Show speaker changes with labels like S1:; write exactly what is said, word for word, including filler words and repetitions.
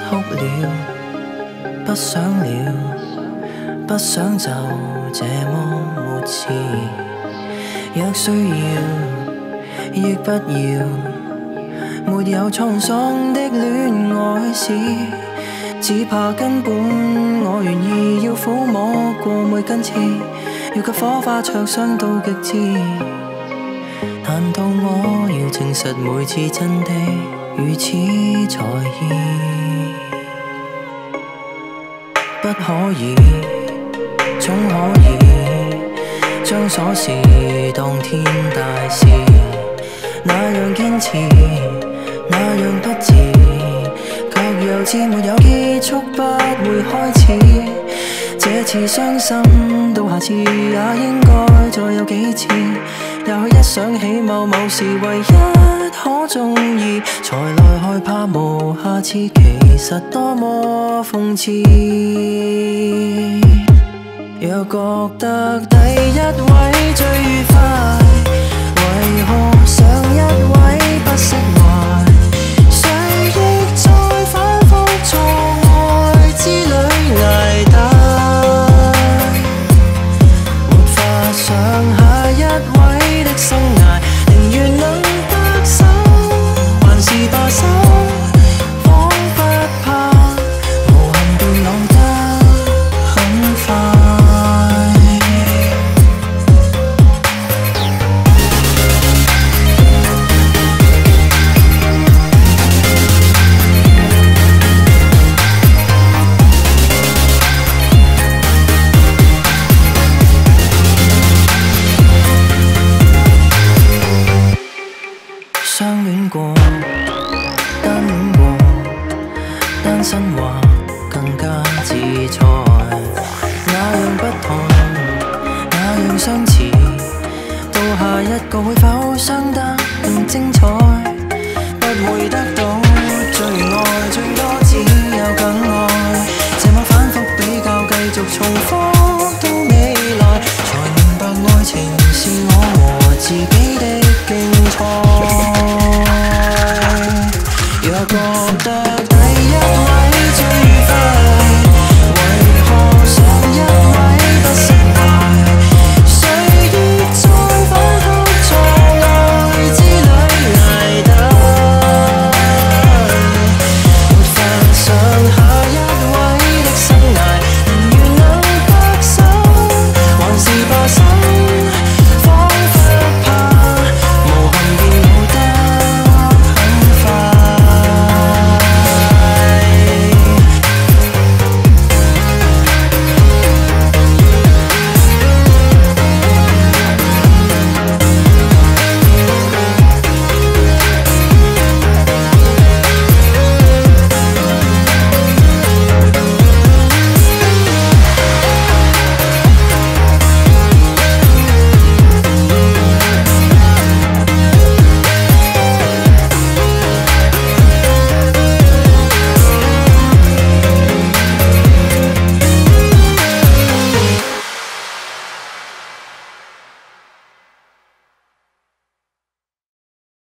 S1: 哭了，不想了，不想就這麼沒事。若需要，亦不要，沒有滄桑的戀愛史。只怕根本我願意要撫摸過每根刺，要給火花灼傷到極致。難道我要證實每次真的如此在意？不可以，總可以將瑣事當天大事，那樣堅持，那樣不智，卻又知沒有結束不會開始。這次傷心到下次也應該再有幾次。也許一想起某某事唯一可中意，才來害怕無下次，其實多麼諷刺。若覺得第一位最愉快，為何上一位不釋懷？誰亦在反覆錯愛之旅捱大，沒法想下一位的生涯，寧願能得手，還是罷手，彷不怕無憾變老得很快。相戀過，單戀過，單身話更加自在。那樣不同，那樣相似，到下一個會否相得